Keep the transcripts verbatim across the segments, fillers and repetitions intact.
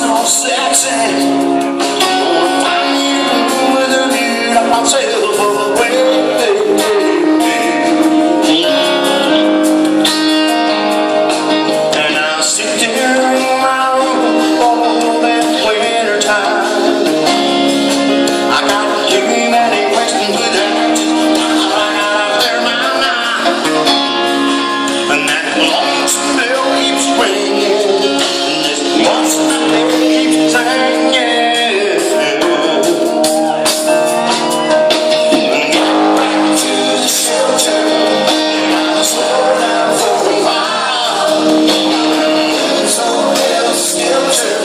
so sexy. Gonna find you with a view to myself away. And I sit there in my room all that winter time. I got too many questions with answers right out of their mind. And that lonesome bell keeps ringing, and this lonesome bell keeps singing. Get back to the shelter, gotta slow down for a while. So little shelter,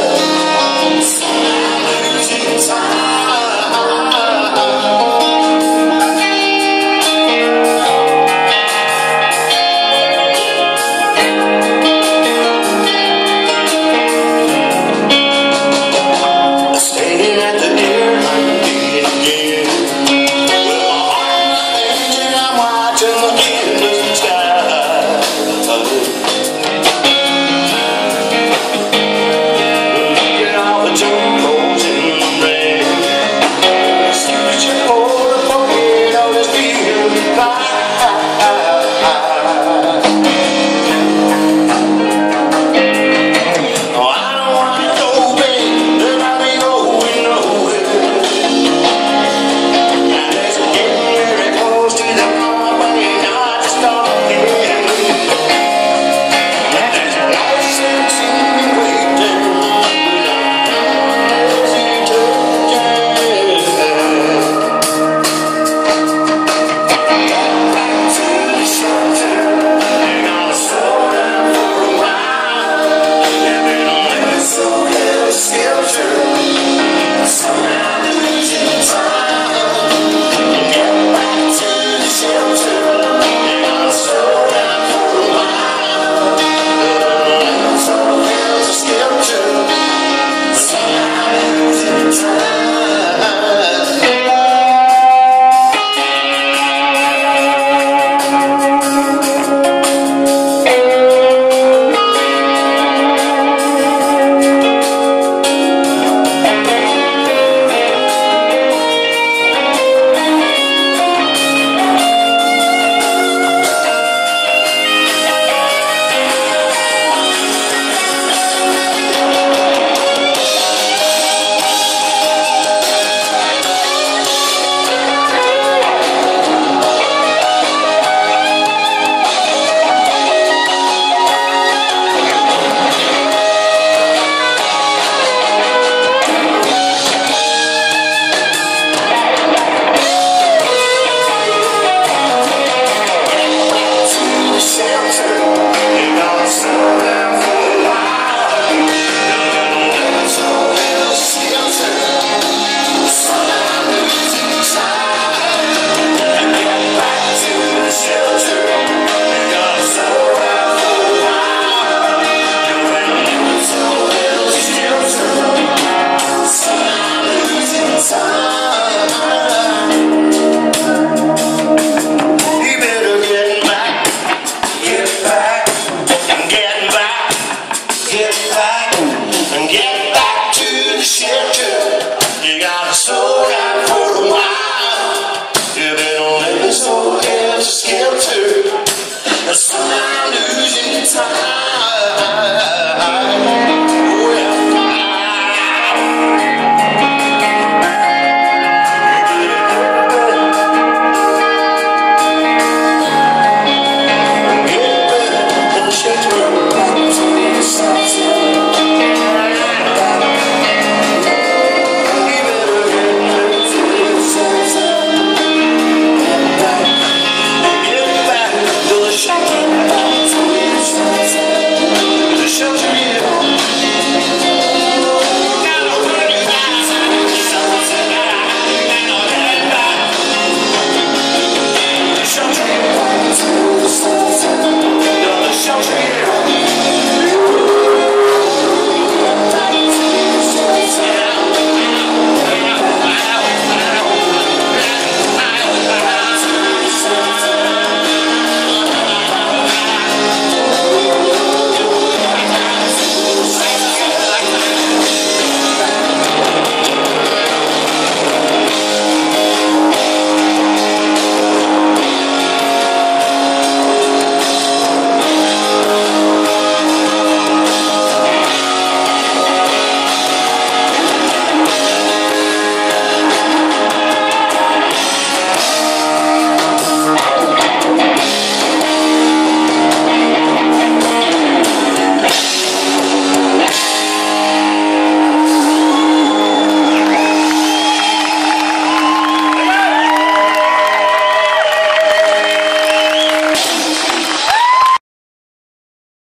I'm losing time. Get back to the shelter. You got